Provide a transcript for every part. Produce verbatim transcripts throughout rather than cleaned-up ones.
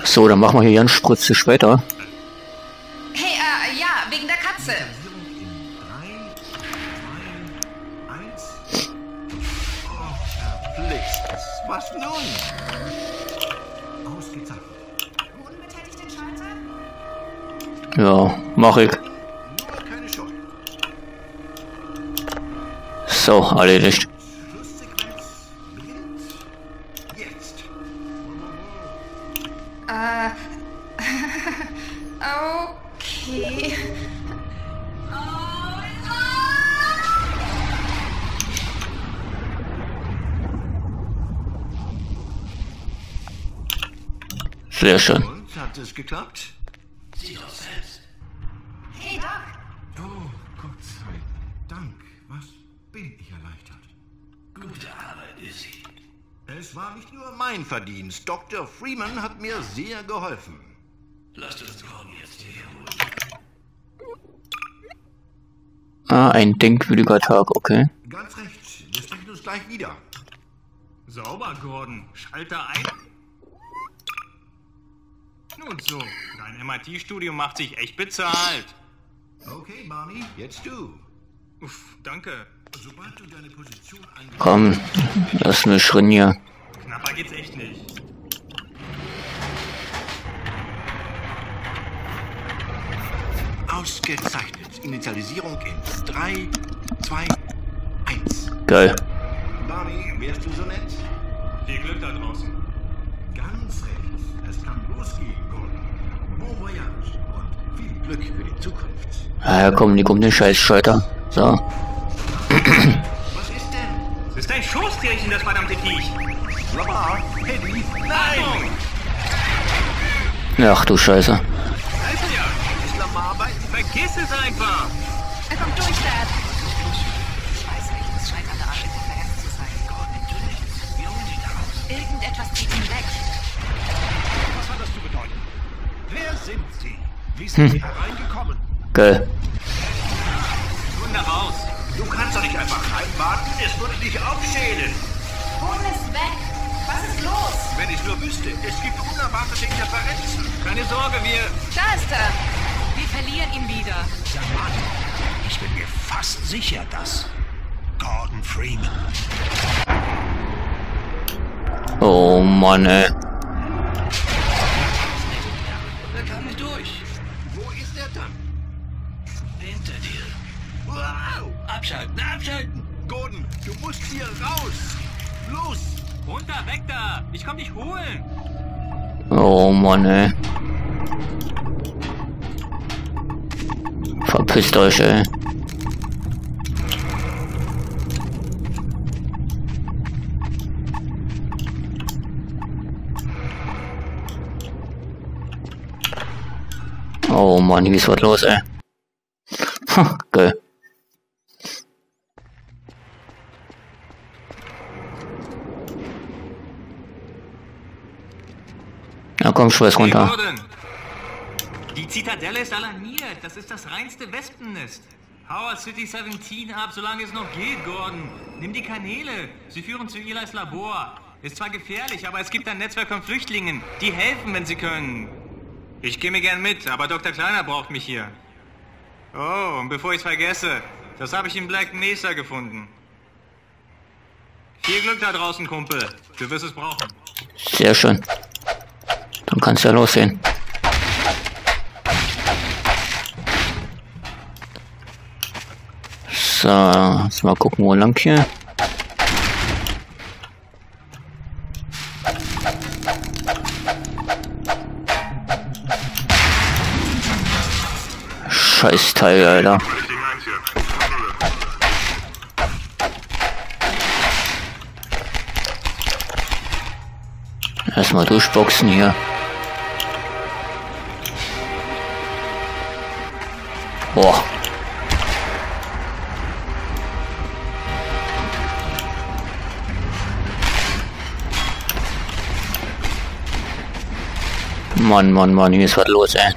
So, dann machen wir hier ganz spritzig weiter. Hey, äh, ja, wegen der Katze. Was nun? Ausgezeichnet. Unbetätigt den Schalter? Ja, mach ich. Nur keine Scheu. So, erledigt. Schlusssequenz beginnt jetzt. Äh. Okay. Sehr schön. Und, hat es geklappt? Sieh doch selbst. Hey, Doc. Oh, Gott sei Dank. Was bin ich erleichtert. Gute Arbeit, Izzy. Es war nicht nur mein Verdienst. Doktor Freeman hat mir sehr geholfen. Lasst uns Gordon jetzt hierher holen. Ah, ein denkwürdiger Tag, okay. Ganz recht. Wir sprechen uns gleich wieder. Sauber, Gordon. Schalter ein. Nun so, dein M I T-Studium macht sich echt bezahlt. Okay, Barney, jetzt du. Uff, danke. Sobald du deine Position eingenommen Komm, lass mich rein hier. Knapper geht's echt nicht. Ausgezeichnet. Initialisierung in drei, zwei, eins. Geil. Barney, wärst du so nett? Viel Glück da draußen. Ganz recht. Es kann losgehen, Gordon. Bon voyage und viel Glück für die Zukunft. Ah, komm, die kommt den Scheiß-Schalter. So. Was ist denn? Es ist ein Schoßtierchen, das verdammte Viech. Lamar, Eddie, Achtung! Ach du Scheiße. Da ist er ja. ist Lamar bei... Vergiss es einfach. Er kommt durch, Dad. Scheiße, das scheint eine Art Interferenz zu sein. Gordon, tu nichts. Wir holen dich da raus. Irgendetwas zieht ihn weg. Was hat das zu bedeuten? Wer sind Sie? Wie sind Sie hereingekommen? Geil. Wunder raus. Du kannst doch nicht einfach reinwarten. Es würde dich aufschälen. Hol es weg. Was ist los? Wenn ich nur wüsste. Es gibt unerwartete Interferenzen. Keine Sorge, wir... Da ist er. Wir verlieren ihn wieder. Der Mann. Ich bin mir fast sicher, dass... Gordon Freeman. Oh Mann, ey. Da kam er durch. Wo ist er dann? Hinter dir. Wow! Abschalten, abschalten. Gordon, du musst hier raus. Los! Runter, weg da. Ich komm dich holen. Oh Mann, ey. Verpisst euch, ey. Oh Mann, hier ist was los, ey. Ha, geil. Na komm, schmeiß runter. Hey, Gordon. Die Zitadelle ist alarmiert. Das ist das reinste Wespennest. Howard City siebzehn ab, solange es noch geht, Gordon. Nimm die Kanäle. Sie führen zu Eli's Labor. Ist zwar gefährlich, aber es gibt ein Netzwerk von Flüchtlingen. Die helfen, wenn sie können. Ich gehe mir gern mit, aber Doktor Kleiner braucht mich hier. Oh, und bevor ich's vergesse, das habe ich in Black Mesa gefunden. Viel Glück da draußen, Kumpel. Du wirst es brauchen. Sehr schön. Dann kann's ja losgehen. So, jetzt mal gucken, wo lang hier. Scheiß Teil, Alter. Erstmal durchboxen hier. Boah. Mann, Mann, Mann, hier ist was los, ey.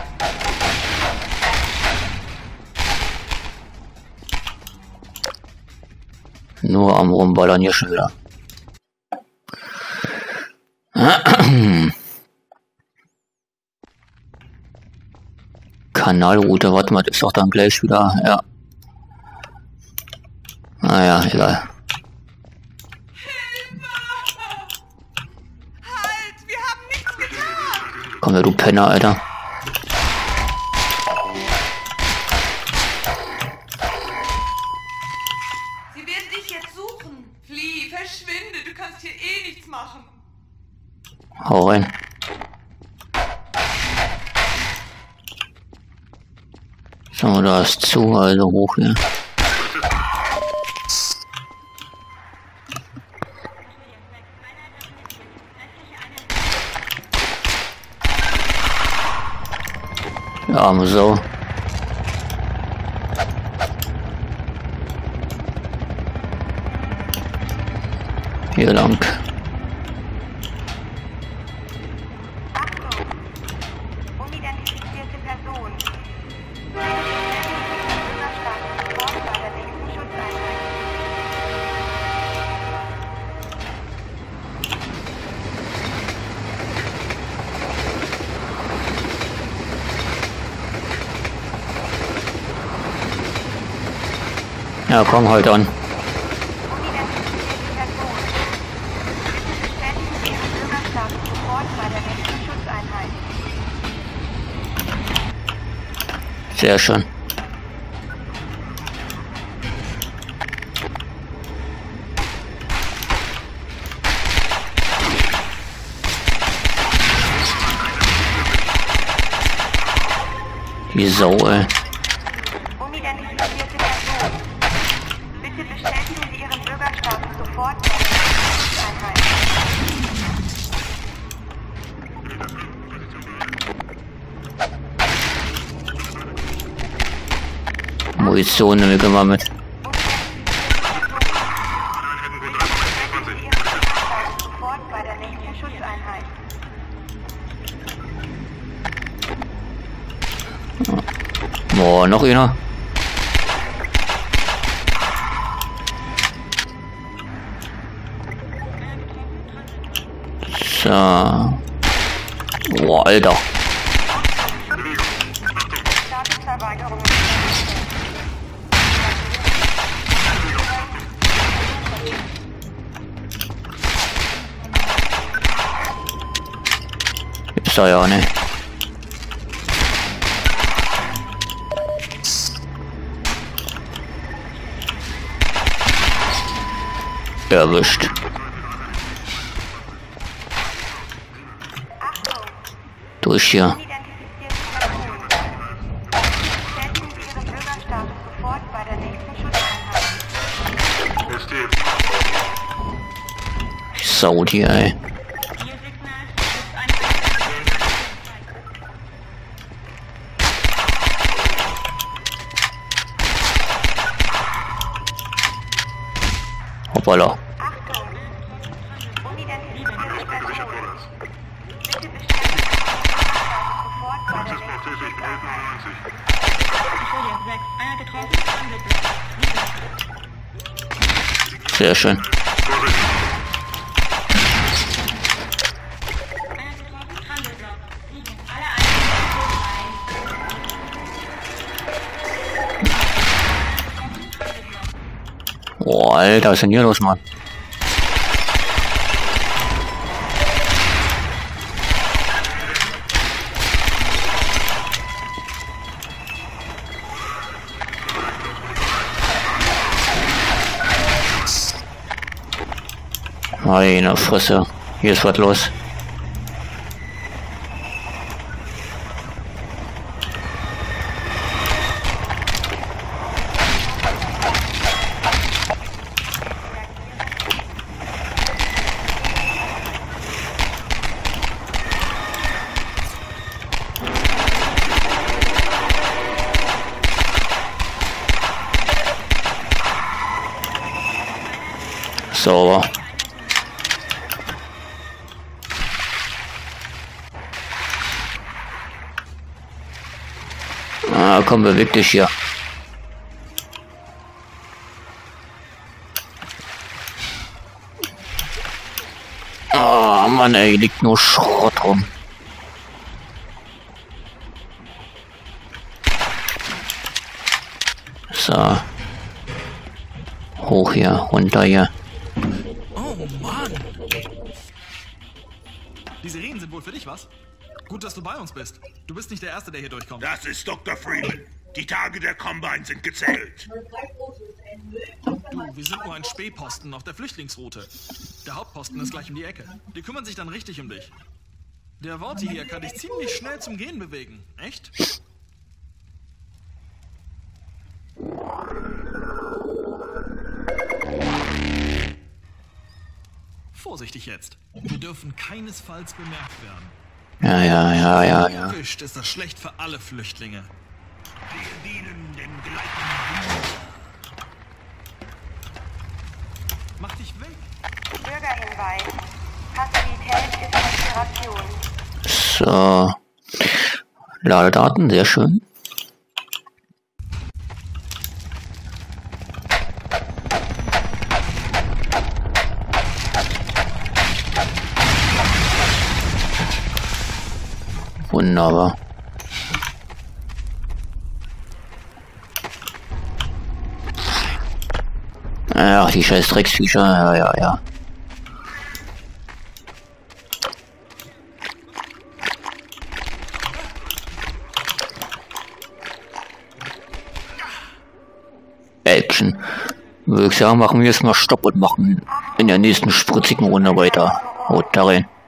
Nur am Rumballern hier schon wieder. Kanalroute, warte mal, das ist doch dann gleich wieder, ja. Naja, egal. Halt! Wir haben nichts getan! Komm her, du Penner, Alter. Sie werden dich jetzt suchen. Flieh, verschwinde, du kannst hier eh nichts machen. Hau rein. So, da ist zu, also hoch hier. Ja, arme Sau. Hier lang. Achtung! Unidentifizierte Person. Bürgerstatus sofort bei der nächsten Schutzeinheit. Ja, komm heute an. Unidentifizierte Person. Bitte bestätigen Sie Ihren Bürgerstatus sofort bei der nächsten Schutzeinheit. Sehr schön. Die Sau, ey. Unidentifizierte Person. Bitte bestätigen Sie Ihren Bürgerstatus sofort bei der nächsten Schutzeinheit. Munition nehme ich immer mit. Sofort bei der nächsten Schutzeinheit. Boah, noch einer. So. Boah, Alter. Statusverweigerung. Gibt's da ja nicht. Erwischt. Achtung! Durch hier. Unidentifizierte Person. Bestätigen Sie Ihren Bürgerstatus sofort bei der nächsten Schutzeinheit. Sau die, ey. Hoppala. Achtung! Unidentifizierte Person. Bitte bestätigen Sie Ihren Bürgerstatus sofort bei der nächsten Schutzeinheit. Sehr schön. Boah, Alter, was ist denn hier los, Mann? Meine Fresse, hier ist was los. Sauber. Ah, komm, beweg dich hier. Ah, Mann, ey, liegt nur Schrott rum. So. Hoch hier, runter hier. Oh Mann! Die Sirenen sind wohl für dich, was? Gut, dass du bei uns bist. Du bist nicht der Erste, der hier durchkommt. Das ist Doktor Freeman. Die Tage der Combine sind gezählt. Du, wir sind nur ein Spähposten auf der Flüchtlingsroute. Der Hauptposten ist gleich um die Ecke. Die kümmern sich dann richtig um dich. Der Worti hier kann dich ziemlich schnell zum Gehen bewegen. Echt? Vorsichtig jetzt. Wir dürfen keinesfalls bemerkt werden. Ja, ja, ja, ja, ja. Erwischt ist das schlecht für alle Flüchtlinge. Wir dienen den gleichen. Mach dich weg. Bürgerhinweis. Passivität ist Respiration. So. Ladedaten, sehr schön. Wunderbar. Ach, die scheiß Drecksviecher, ja, ja, ja. Action. Würde ich sagen, machen wir jetzt mal Stopp und machen in der nächsten spritzigen Runde weiter. Haut da rein.